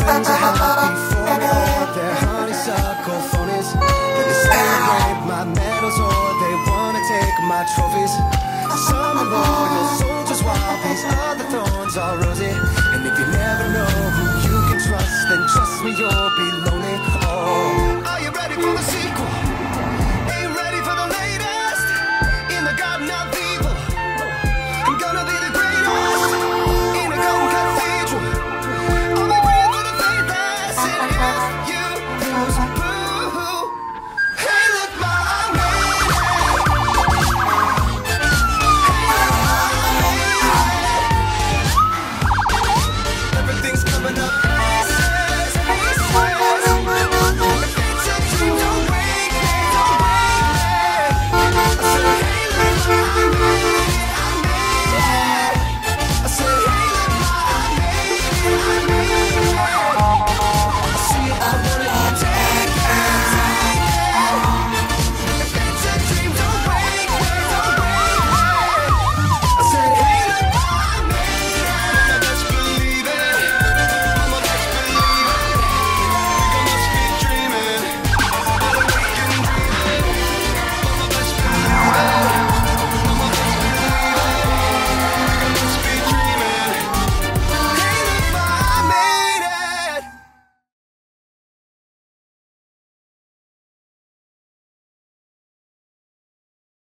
friends I had before me, all their honeysuckle phonies. They celebrate my medals or they wanna take my trophies. Some are loyal soldiers while these other thorns are rosy. And if you never know who you can trust, then trust me, you'll be